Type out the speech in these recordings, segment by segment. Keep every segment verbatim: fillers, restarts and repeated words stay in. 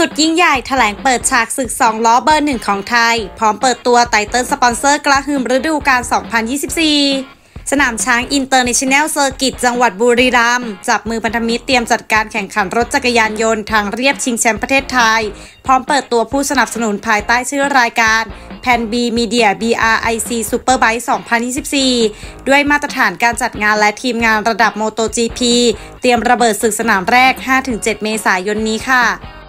สุดยิ่งใหญ่แถลงเปิดฉากศึกสองล้อเบอร์หนึ่งของไทยพร้อมเปิดตัวไตเติ้ลสปอนเซอร์กระหึ่มฤดูกาล สองพันยี่สิบสี่ สนามช้างอินเตอร์เนชั่นแนลเซอร์กิตจังหวัดบุรีรัมย์จับมือพันธมิตรเตรียมจัดการแข่งขันรถจักรยานยนต์ทางเรียบชิงแชมป์ประเทศไทยพร้อมเปิดตัวผู้สนับสนุนภายใต้ชื่อรายการ แพน บี Media บี อาร์ ไอ ซี Superbike สองพันยี่สิบสี่ ด้วยมาตรฐานการจัดงานและทีมงานระดับ MotoGP เตรียมระเบิดศึกสนามแรก ห้าถึงเจ็ด เมษายนนี้ค่ะ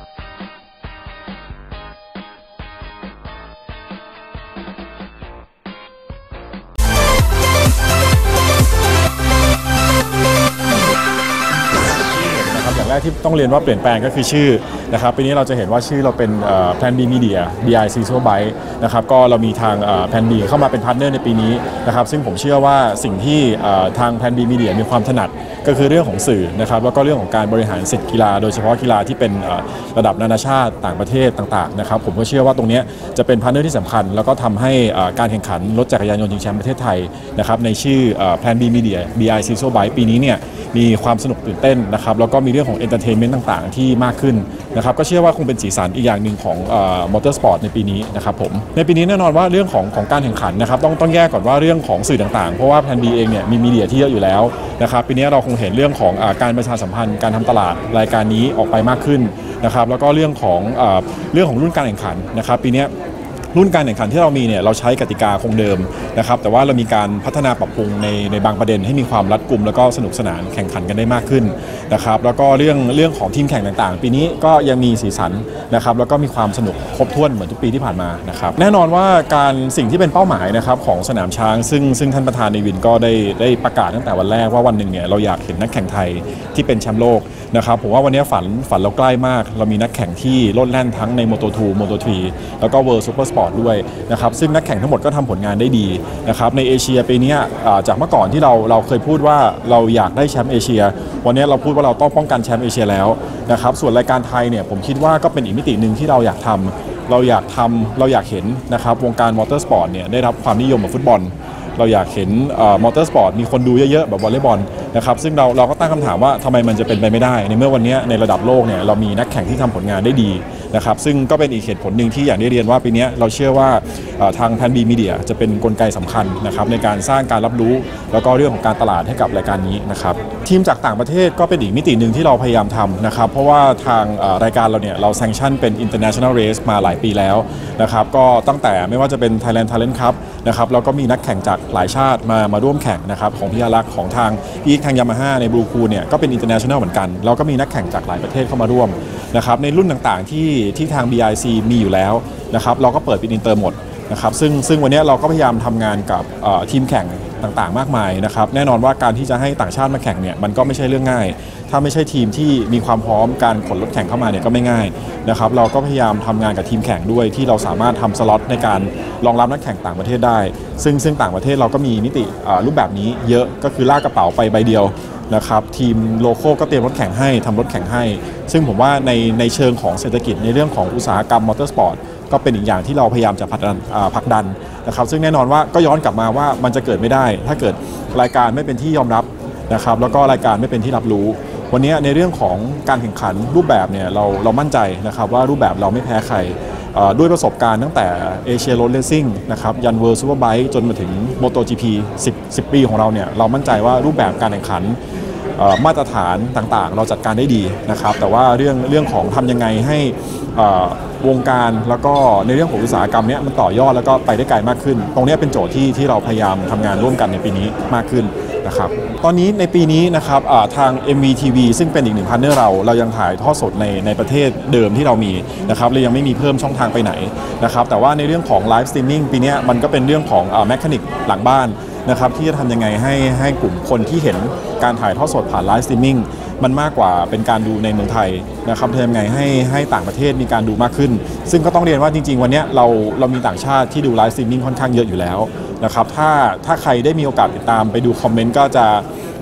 อย่างแรกที่ต้องเรียนว่าเปลี่ยนแปลงก็คือชื่อนะครับปีนี้เราจะเห็นว่าชื่อเราเป็นแพลน B Media บี ไอ ซี Superbike นะครับก็เรามีทางแพลน B เข้ามาเป็นพาร์ทเนอร์ในปีนี้นะครับซึ่งผมเชื่อว่าสิ่งที่ทางแพลน B Media มีความถนัดก็คือเรื่องของสื่อนะครับแล้วก็เรื่องของการบริหารสิทธิกีฬาโดยเฉพาะกีฬาที่เป็นระดับนานาชาติต่างประเทศต่างๆนะครับผมก็เชื่อว่าตรงนี้จะเป็นพาร์ทเนอร์ที่สำคัญแล้วก็ทำให้การแข่งขันรถจักรยานยนต์ชิงแชมป์ประเทศไทยนะครับในชื่อแพลน B Media บี ไอ ซี Superbike ปีนี้เนี่ยมีความสนุกตื่นเต้นนะครับแล้วก็มีเรื่องของเอนเตอร์เทนเมนต์ต่างๆที่มากขึ้นนะครับก็เชื่อว่าคงเป็นสีสันอีกอย่างหนึ่งของมอเตอร์สปอร์ตในปีนี้นะครับผมในปีนี้แน่นอนว่าเรื่องของของการแข่งขันนะครับต้องต้องแยกก่อนว่าเรื่องของสื่อต่างๆเพราะว่าแพลน B เองเนี่ยมีมีเดียที่เยอะอยู่แล้วนะครับปีนี้เราคงเห็นเรื่องของการประชาสัมพันธ์การทำตลาดรายการนี้ออกไปมากขึ้นนะครับแล้วก็เรื่องของเรื่องของรุ่นการแข่งขันนะครับปีนี้รุ่นการแข่งขันที่เรามีเนี่ยเราใช้กติกาคงเดิมนะครับแต่ว่าเรามีการพัฒนาปรับปรุงในในบางประเด็นให้มีความรัดกุมแล้วก็สนุกสนานแข่งขันกันได้มากขึ้นนะครับแล้วก็เรื่องเรื่องของทีมแข่งต่างๆปีนี้ก็ยังมีสีสันนะครับแล้วก็มีความสนุกครบถ้วนเหมือนทุกปีที่ผ่านมานะครับแน่นอนว่าการสิ่งที่เป็นเป้าหมายนะครับของสนามช้างซึ่งซึ่งท่านประธานในวินก็ได้ได้ประกาศตั้งแต่วันแรกว่าวันหนึ่งเนี่ยเราอยากเห็นนักแข่งไทยที่เป็นแชมป์โลกนะครับผมว่าวันนี้ฝันฝันเราใกล้มากเรามีนักแข่งที่โลดแล่นทั้งใน โมโต ทู โมโต ทรี แล้วก็ World Super Sport ด้วยนะครับซึ่งนักแข่งทั้งหมดก็ทำผลงานได้ดีนะครับในเอเชียปีนี้จากเมื่อก่อนที่เราเราเคยพูดว่าเราอยากได้แชมป์เอเชียวันนี้เราพูดว่าเราต้องป้องกันแชมป์เอเชียแล้วนะครับส่วนรายการไทยเนี่ยผมคิดว่าก็เป็นอีกมิติหนึ่งที่เราอยากทำเราอยากทำเราอยากเห็นนะครับวงการมอเตอร์สปอร์ตเนี่ยได้รับความนิยมแบบฟุตบอลเราอยากเห็นมอเตอร์สปอร์ตมีคนดูเยอะๆแบบวอลเลย์บอลนะครับซึ่งเราเราก็ตั้งคำถามว่าทำไมมันจะเป็นไปไม่ได้ในเมื่อวันนี้ในระดับโลกเนี่ยเรามีนักแข่งที่ทำผลงานได้ดีนะครับซึ่งก็เป็นอีกเหตุผลหนึ่งที่อย่างได้เรียนว่าปีนี้เราเชื่อว่าทางแพน B Media จะเป็นกลไกสำคัญนะครับในการสร้างการรับรู้แล้วก็เรื่องของการตลาดให้กับรายการนี้นะครับทีมจากต่างประเทศก็เป็นอีกมิติหนึ่งที่เราพยายามทำนะครับเพราะว่าทางรายการเราเนี่ยเราแซงชั่นเป็น International Race มาหลายปีแล้วนะครับก็ตั้งแต่ไม่ว่าจะเป็น Thailand Talent Cup นะครับเราก็มีนักแข่งจากหลายชาติมามาร่วมแข่งนะครับของพี่อารักษ์ของทางอีกทางยามาฮ่าในบลูคูเนี่ยก็เป็น International เหมือนกันเราก็มีนักแข่งจากหลายประเทศเข้ามาร่วมนะครับในรุ่นต่างๆที่ที่ทาง บี ไอ ซี มีอยู่แล้วนะครับเราก็เปิดเป็นอินเตอร์หมดนะครับซึ่งซึ่งวันนี้เราก็พยายามทำงานกับทีมแข่งต่างๆมากมายนะครับแน่นอนว่าการที่จะให้ต่างชาติมาแข่งเนี่ยมันก็ไม่ใช่เรื่องง่ายถ้าไม่ใช่ทีมที่มีความพร้อมการขนรถแข่งเข้ามาเนี่ยก็ไม่ง่ายนะครับเราก็พยายามทำงานกับทีมแข่งด้วยที่เราสามารถทำสล็อตในการรองรับนักแข่งต่างประเทศได้ซึ่งซึ่งต่างประเทศเราก็มีมิติรูปแบบนี้เยอะก็คือลากกระเป๋าไปใบเดียวนะครับทีมโลโก้ก็เตรียมรถแข่งให้ทำรถแข่งให้ซึ่งผมว่าในในเชิงของเศรษฐกิจในเรื่องของอุตสาหกรรมมอเตอร์สปอร์ตก็เป็นอีกอย่างที่เราพยายามจะผลักดันผลักดันนะครับซึ่งแน่นอนว่าก็ย้อนกลับมาว่ามันจะเกิดไม่ได้ถ้าเกิดรายการไม่เป็นที่ยอมรับนะครับแล้วก็รายการไม่เป็นที่รับรู้วันนี้ในเรื่องของการแข่งขันรูปแบบเนี่ยเราเรามั่นใจนะครับว่ารูปแบบเราไม่แพ้ใครด้วยประสบการณ์ตั้งแต่เอเชียโรดเรซซิ่งนะครับยันเวิลด์ซูเปอร์ไบค์จนมาถึง โมโต จี พี สิบ สิบปีของเราเนี่ยเรามั่นใจว่ารูปแบบการแข่งขันมาตรฐานต่างๆเราจัดการได้ดีนะครับแต่ว่าเรื่องเรื่องของทำยังไงให้วงการแล้วก็ในเรื่องของอุตสาหกรรมนี้มันต่อยอดแล้วก็ไปได้ไกลมากขึ้นตรงนี้เป็นโจทย์ที่ที่เราพยายามทำงานร่วมกันในปีนี้มากขึ้นนะครับตอนนี้ในปีนี้นะครับทาง เอ็ม วี ที วี ซึ่งเป็นอีกหนึ่งพาร์ทเนอร์เราเรายังถ่ายทอดสดในในประเทศเดิมที่เรามีนะครับเรายังไม่มีเพิ่มช่องทางไปไหนนะครับแต่ว่าในเรื่องของไลฟ์สตรีมมิ่งปีนี้มันก็เป็นเรื่องของแมคานิกหลังบ้านนะครับที่จะทำยังไงให้ให้กลุ่มคนที่เห็นการถ่ายทอดสดผ่านไลฟ์สตรีมมิ่งมันมากกว่าเป็นการดูในเมืองไทยนะครับทำยังไงให้ให้ต่างประเทศมีการดูมากขึ้นซึ่งก็ต้องเรียนว่าจริงๆวันนี้เราเรามีต่างชาติที่ดูไลฟ์สตรีมมิ่งค่อนข้างเยอะอยู่แล้วนะครับถ้าถ้าใครได้มีโอกาสติดตามไปดูคอมเมนต์ก็จะ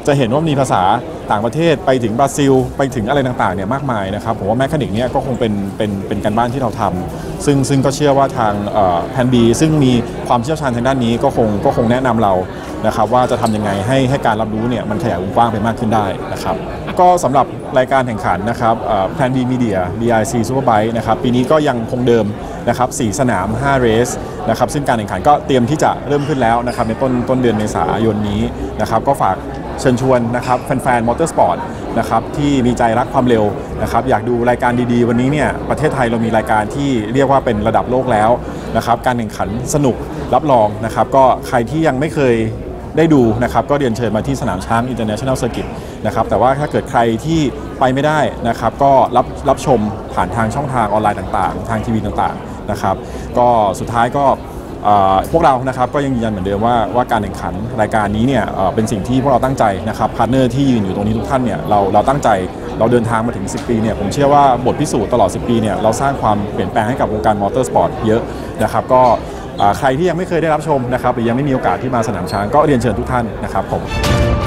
จะเห็นว่ามีภาษาต่างประเทศไปถึงบราซิลไปถึงอะไรต่างๆเนี่ยมากมายนะครับผมว่าแมคานิกเนี่ยก็คงเป็นเป็นเป็นการบ้านที่เราทำซึ่งซึ่งก็เชื่อว่าทางแพนบีซึ่งมีความเชี่ยวชาญทางด้านนี้ก็คงก็คงแนะนำเรานะครับว่าจะทำยังไงให้ให้การรับรู้เนี่ยมันขยายวงกว้างไปมากขึ้นได้นะครับก็สำหรับรายการแข่งขันนะครับแพนบีมีเดีย บี ไอ ซี Superbike นะครับปีนี้ก็ยังคงเดิมนะครับสี่สนามห้าเรสนะครับซึ่งการแข่งขันก็เตรียมที่จะเริ่มขึ้นแล้วนะครับในต้นต้นเดือนเมษายนนี้นะครับก็ฝากเชิญชวนนะครับแฟนๆมอเตอร์สปอร์ตนะครับที่มีใจรักความเร็วนะครับอยากดูรายการดีๆวันนี้เนี่ยประเทศไทยเรามีรายการที่เรียกว่าเป็นระดับโลกแล้วนะครับการแข่งขันสนุกรับรองนะครับก็ใครที่ยังไม่เคยได้ดูนะครับก็เรียนเชิญมาที่สนามช้าง International Circuit นะครับแต่ว่าถ้าเกิดใครที่ไปไม่ได้นะครับก็รับรับชมผ่านทางช่องทางออนไลน์ต่างๆทางทีวีต่างๆนะครับก็สุดท้ายก็พวกเรานะครับก็ยังยืนยันเหมือนเดิมว่าว่าการแข่งขันรายการนี้เนี่ยเป็นสิ่งที่พวกเราตั้งใจนะครับพาร์ทเนอร์ที่ยืนอยู่ตรงนี้ทุกท่านเนี่ยเราเราตั้งใจเราเดินทางมาถึงสิบปีเนี่ยผมเชื่อว่าบทพิสูจน์ตลอดสิบปีเนี่ยเราสร้างความเปลี่ยนแปลงให้กับวงการมอเตอร์สปอร์ตเยอะนะครับก็ใครที่ยังไม่เคยได้รับชมนะครับหรือยังไม่มีโอกาสที่มาสนามช้างก็เรียนเชิญทุกท่านนะครับผม